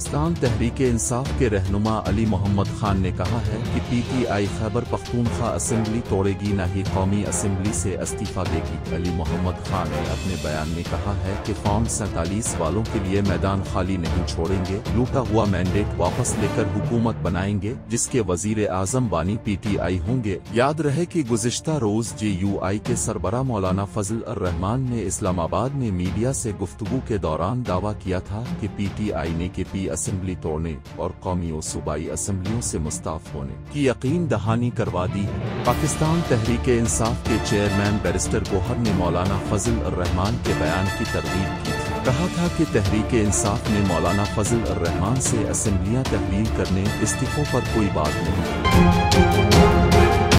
पाकिस्तान तहरीक इंसाफ के रहनुमा अली मोहम्मद खान ने कहा है कि PTI खैबर पख्तूनख्वा असेंबली तोड़ेगी न ही कौमी असेंबली से इस्तीफा देगी। अली मोहम्मद खान ने अपने बयान में कहा है कि फॉर्म 47 वालों के लिए मैदान खाली नहीं छोड़ेंगे, लूटा हुआ मैंडेट वापस लेकर हुकूमत बनाएंगे जिसके वजीर आजम बानी PTI होंगे। याद रहे कि गुज़िश्ता रोज JUI के सरबराह मौलाना फजल अर रहमान ने इस्लामाबाद में मीडिया से गुफ्तगू के दौरान दावा किया था कि PTI ने KP असेंबली तोड़ने और कौमी और सूबाई असेंबलियों से मुस्ताफ होने की यकीन दहानी करवा दी। पाकिस्तान तहरीक इंसाफ के चेयरमैन बैरिस्टर गौहर ने मौलाना फजल अर रहमान के बयान की तरदीद की थी। कहा था कि तहरीक इंसाफ ने मौलाना फजल अर रहमान से असेंबलियां तहलील करने इस्तीफों पर कोई बात नहीं की।